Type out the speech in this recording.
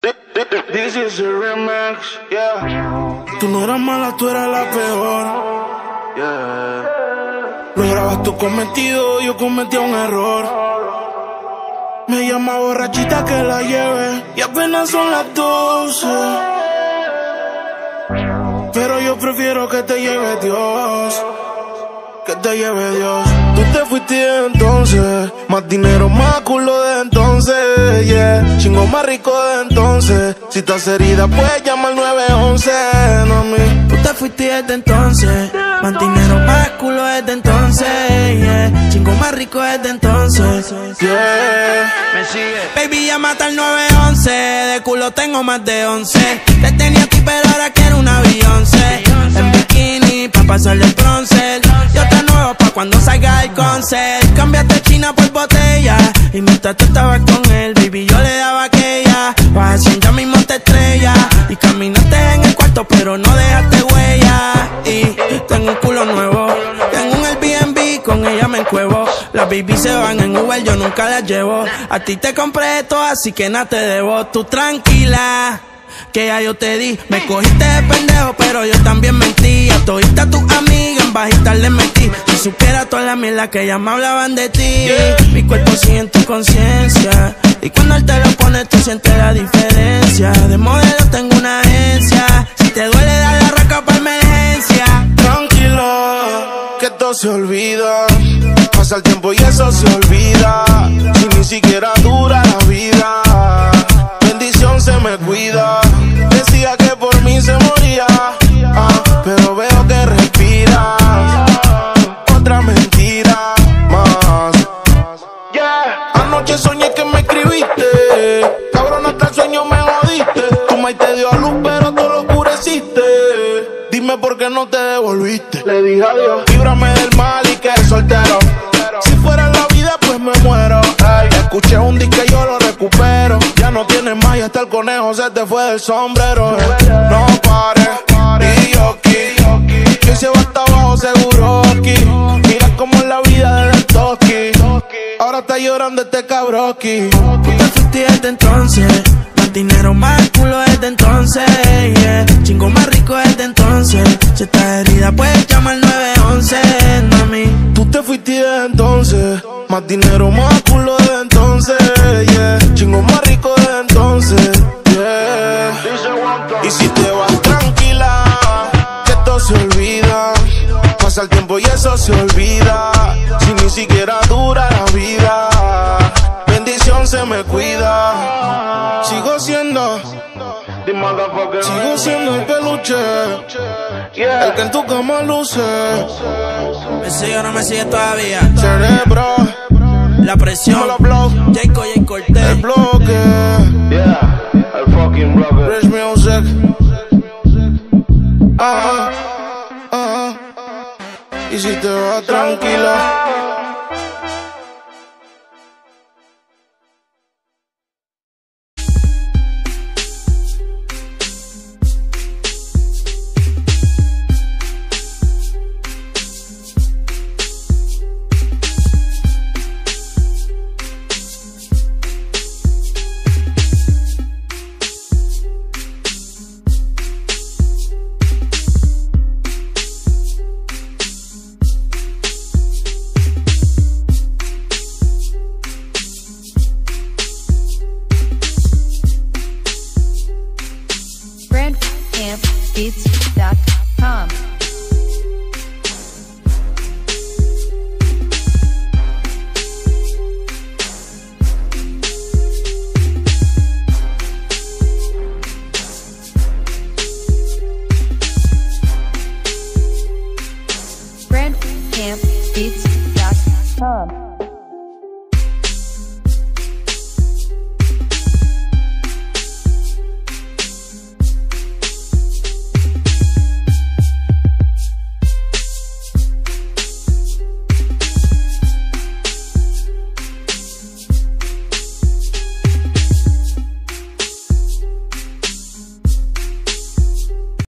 This is a remix, yeah. Tú no eras mala, tú eras la peor. Yeah. Lo grabas tu cometido, yo cometí un error. Me llama borrachita que la lleve y apenas son las 12. Pero yo prefiero que te lleve Dios, que te lleve Dios. Tú te fuiste entonces, más dinero, más culo de entonces, yeah. Chingo más rico de entonces. Si estás herida, puedes llamar al 911, no a mí. Tú te fuiste desde entonces, más dinero, más culo desde entonces, yeah. Chingo más rico desde entonces, yeah. Me sigue. Baby, llámate al 911, de culo tengo más de 11. Te tenía a ti, pero ahora quiero una Beyoncé. En bikini, pa' pasarle el bronce. Yo te nuevo pa' cuando salga el concert. Cambiaste China por botella, y mientras tú estabas con él, baby, yo le daba aquella. Vas a ya mismo te estrella, y caminaste en el cuarto, pero no dejaste huella. Y tengo un culo nuevo, tengo un Airbnb, con ella me encuevo. Las baby se van en Uber, yo nunca las llevo. A ti te compré esto, así que nada te debo. Tú tranquila, que ya yo te di. Me cogiste de pendejo, pero yo también mentí. A todita tus amigas en bajita les metí. Si supiera toda la mierda que ellas me hablaban de ti, mi cuerpo sigue en tu conciencia, y cuando él te lo pone tú sientes la diferencia. De modelo tengo una agencia, si te duele dar la raca pa' emergencia. Tranquilo, que todo se olvida. Pasa el tiempo y eso se olvida. Si ni siquiera dura la vida, bendición se me cuida. Decía que por mí se moría, pero veo que respiras. Otra mentira más, yeah. Anoche soñé que me escribiste, cabrón, hasta el sueño me jodiste. Tu maíz te dio a luz, pero tú lo oscureciste. Dime por qué no te devolviste. Le dije adiós. Líbrame del mal y que soltero. Si fuera la vida, pues me muero. Ay, escuché un disco y yo lo recupero. Ya no tienes más y hasta el conejo se te fue del sombrero. No pares, y yo aquí, que se va hasta abajo seguro aquí. Mira cómo es la vida del toki. Ahora está llorando este cabroki. Tú te fuiste desde entonces, más dinero, más culo desde entonces, yeah. Chingo más rico desde entonces. Si estás herida, puedes llamar al 911, mami. Tú te fuiste desde entonces, más dinero, más culo desde entonces, yeah. Chingo más rico desde entonces, yeah. Y si te vas tranquila, que todo se olvida. Pasa el tiempo y eso se olvida. Si ni siquiera dura la vida, bendición se me cuida. Sigo siendo el peluche, el que en tu cama luce. ¿Me sigue o no me sigue todavía? Cerebro, La presión, Jayco y Cortez. el bloque, Yeah, el fucking brother. Rich Music. Y si te vas tranquila. BandcampBeats.com. BandcampBeats.com.